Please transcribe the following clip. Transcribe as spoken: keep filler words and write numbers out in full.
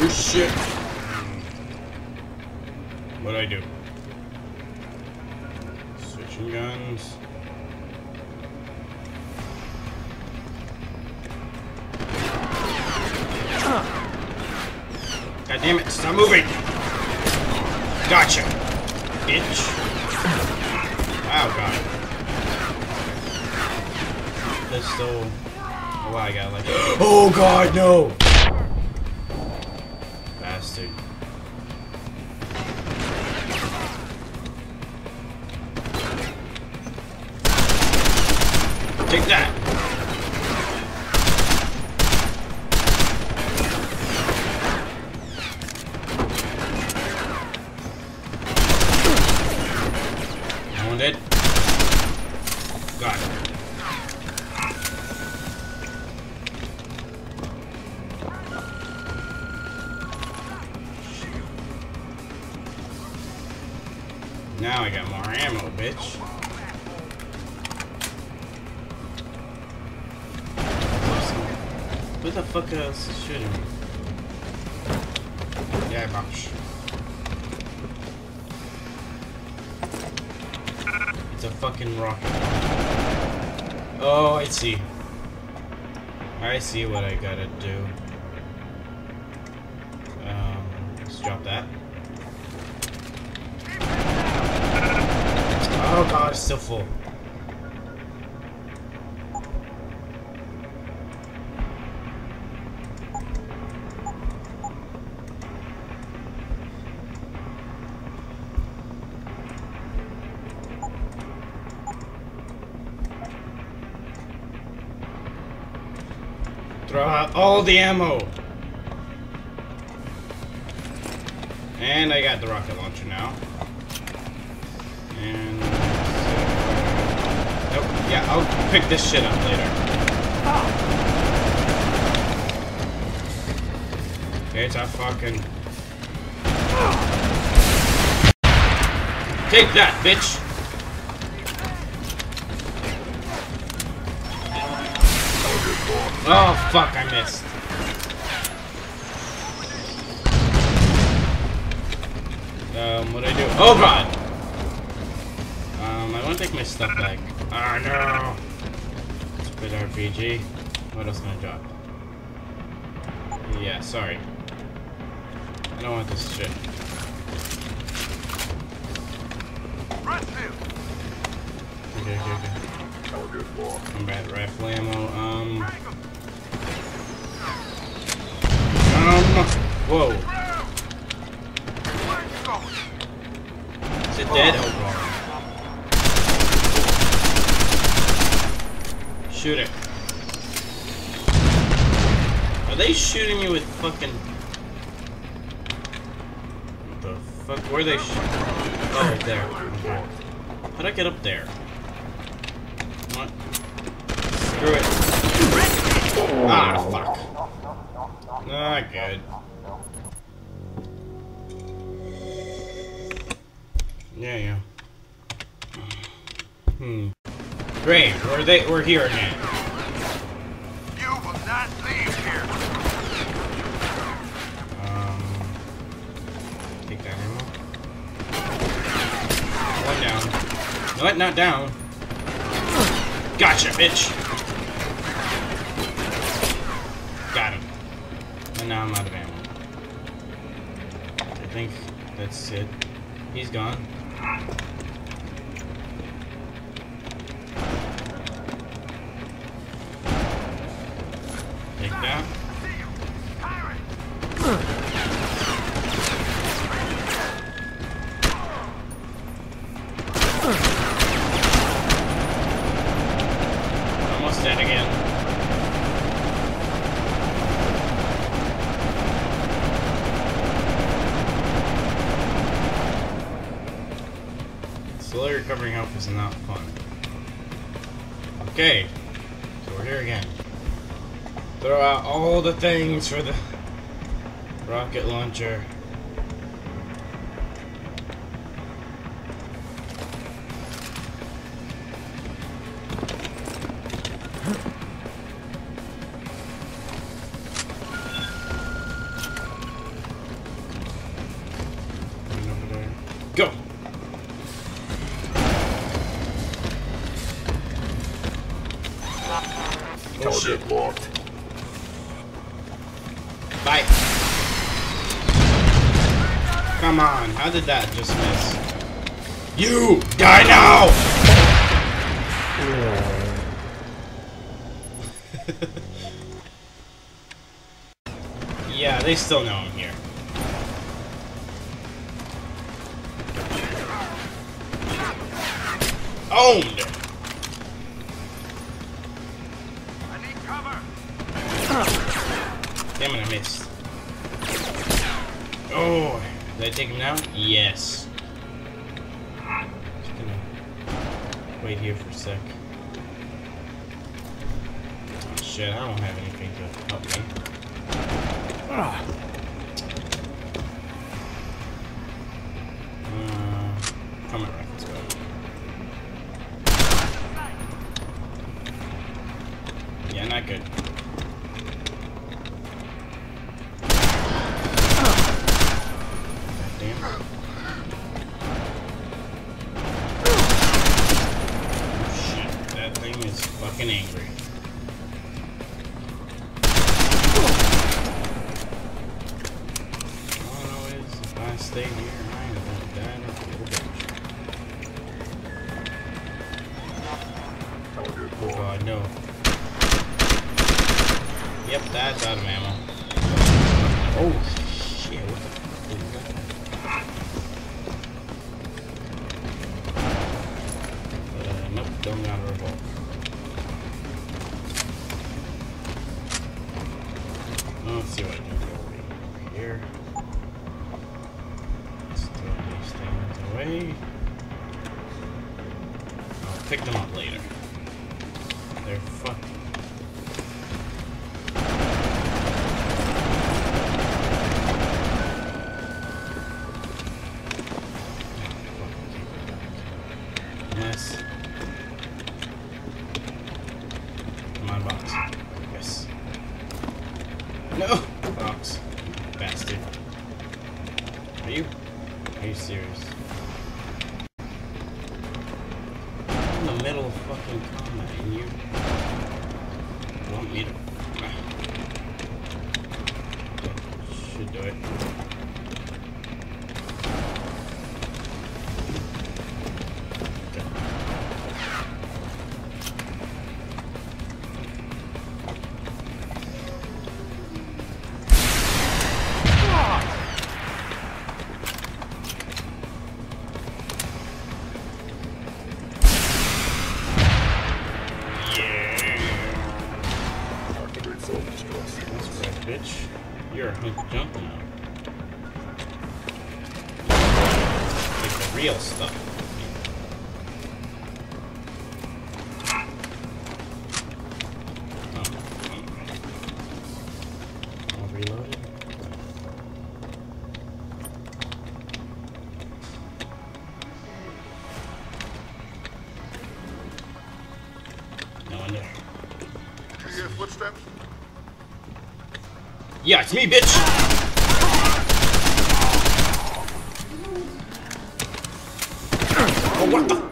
Oh shit. What do I do? Switching guns. God damn it, stop moving! Gotcha! Bitch. Oh god. Pistol. Oh wow, I got like. Oh god, no! Bastard. Take that! Dead. Got it. Now I got more ammo, bitch. Who the fuck else is shooting me? Yeah, bosh. It's a fucking rocket. Oh, I see. I see what I gotta do. Um, let's drop that. Oh god, it's still full. Throw out all the ammo. And I got the rocket launcher now. And nope, yeah, I'll pick this shit up later. Okay, it's a fucking. Take that, bitch. Oh fuck, I missed. Um, what do I do? Oh god! Um, I want to take my stuff back. Oh no! Stupid R P G. What else can I drop? Yeah, sorry. I don't want this shit. Okay, okay, okay. Combat rifle ammo, um... Um... Whoa. Is it dead? Oh god. Shoot it. Are they shooting me with fucking... What the fuck? Where are they shooting? Oh, right there. Okay. How'd I get up there? What? Screw it. Ah, fuck. Not good. Yeah, yeah. Hmm. Great, we're they we're here again. You will not leave here. Um take that ammo. One down. No, not down. Gotcha, bitch! Got him. And now I'm out of ammo. I think that's it. He's gone. Take that. Almost dead again. Slowly recovering health is not fun. Okay, so we're here again. Throw out all the things for the rocket launcher. Go! Oh shit. Locked. Bye. Come on, how did that just miss? You! Die now! Yeah, they still know I'm here. Owned! I need cover. Damn it, I missed. Oh, did I take him down? Yes. Just gonna wait here for a sec. Oh shit, I don't have anything to help me. Ah. Uh, come on, let's go. Yeah, not good. Damn. Oh shit, that thing is fucking angry. All I know is if I stay here, I ain't gonna die in a little bitch. Oh god, no. Yep, that's out of ammo. Oh shit, what the fuck is that? Uh, nope, don't got a revolver. Let's see what I can do over here. Let's throw these things away. I'll pick them up later. They're fucking. Yes. Come on, box. Yes. No! Box. Bastard. Are you? Are you serious? I'm in the middle of fucking combat and you want me to. Should do it. Bitch, you're a hunk of junk now. Like the real stuff. Oh, all reloaded. No one there. Do you hear footsteps? Yeah, it's me, bitch! Oh, what the?